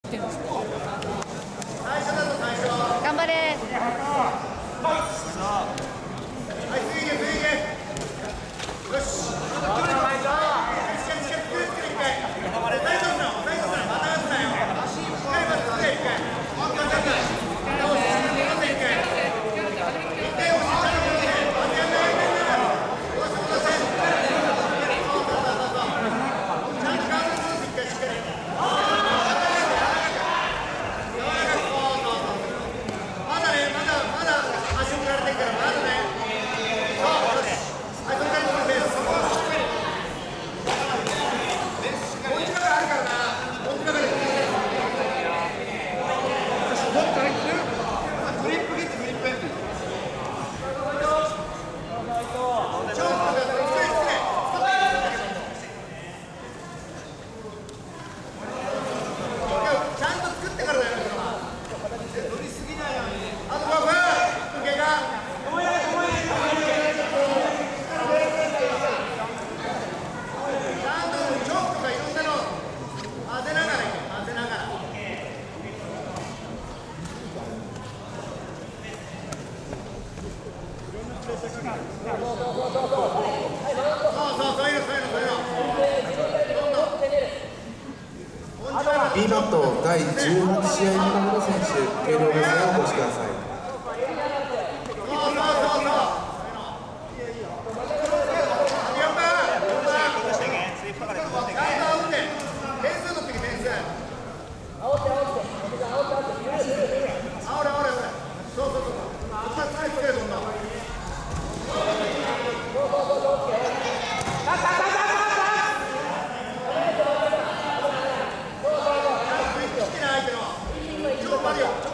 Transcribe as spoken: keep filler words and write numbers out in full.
ってるんですか。 最初だぞ最初。 頑張れ。 はい、水泳水泳。よし。 B マットだいじゅうはち試合目の選手、計量ベースへお越しください。 Mario.